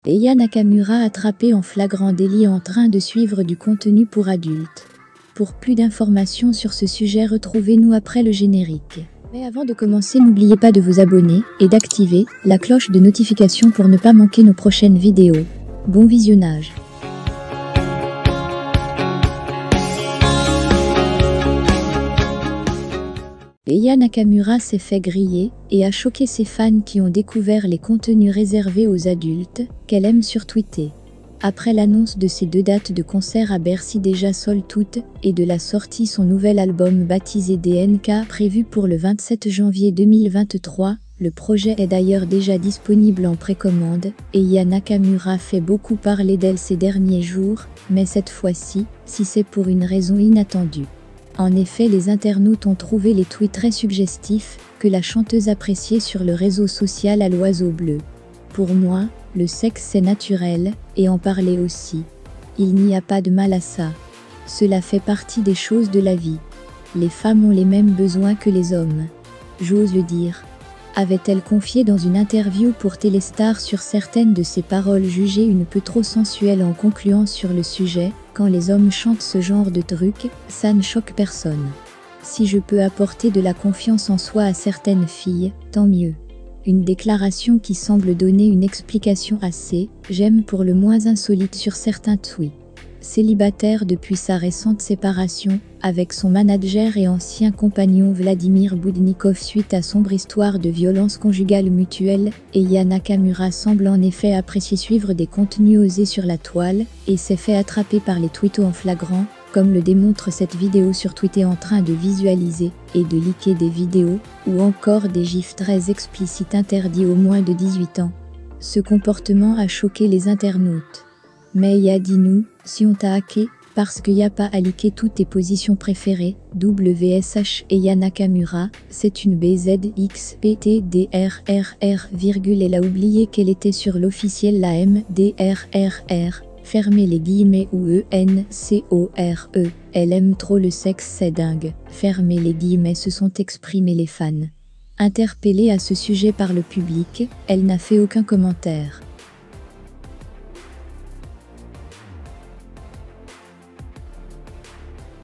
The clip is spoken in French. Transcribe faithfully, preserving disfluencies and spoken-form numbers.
Eya Nakamura attrapée en flagrant délit en train de suivre du contenu pour adultes. Pour plus d'informations sur ce sujet, retrouvez-nous après le générique. Mais avant de commencer, n'oubliez pas de vous abonner et d'activer la cloche de notification pour ne pas manquer nos prochaines vidéos. Bon visionnage. Eya Nakamura s'est fait griller et a choqué ses fans qui ont découvert les contenus réservés aux adultes qu'elle aime sur Twitter. Après l'annonce de ses deux dates de concert à Bercy déjà sold toutes et de la sortie son nouvel album baptisé D N K prévu pour le vingt-sept janvier deux mille vingt-trois, le projet est d'ailleurs déjà disponible en précommande. Eya Nakamura fait beaucoup parler d'elle ces derniers jours, mais cette fois-ci, si c'est pour une raison inattendue. En effet, les internautes ont trouvé les tweets très suggestifs que la chanteuse appréciait sur le réseau social à l'oiseau bleu. Pour moi, le sexe c'est naturel, et en parler aussi. Il n'y a pas de mal à ça. Cela fait partie des choses de la vie. Les femmes ont les mêmes besoins que les hommes. J'ose le dire. Avait-elle confié dans une interview pour Téléstar sur certaines de ses paroles jugées une peu trop sensuelles en concluant sur le sujet: quand les hommes chantent ce genre de trucs, ça ne choque personne. Si je peux apporter de la confiance en soi à certaines filles, tant mieux. Une déclaration qui semble donner une explication assez, j'aime pour le moins insolite sur certains tweets. Célibataire depuis sa récente séparation avec son manager et ancien compagnon Vladimir Boudnikov suite à sombre histoire de violence conjugale mutuelle, Eya Nakamura semble en effet apprécier suivre des contenus osés sur la toile et s'est fait attraper par les twittos en flagrant, comme le démontre cette vidéo sur Twitter en train de visualiser et de liker des vidéos ou encore des gifs très explicites interdits aux moins de dix-huit ans. Ce comportement a choqué les internautes. Mais Eya, dis-nous, si on t'a hacké, parce qu'il n'y a pas à liker toutes tes positions préférées. W S H Eya Nakamura, c'est une B Z X P T D R R R, elle a oublié qu'elle était sur l'officiel la M D R R R, fermez les guillemets ou E N C O R E, elle aime trop le sexe c'est dingue, fermez les guillemets, se sont exprimés les fans. Interpellée à ce sujet par le public, elle n'a fait aucun commentaire.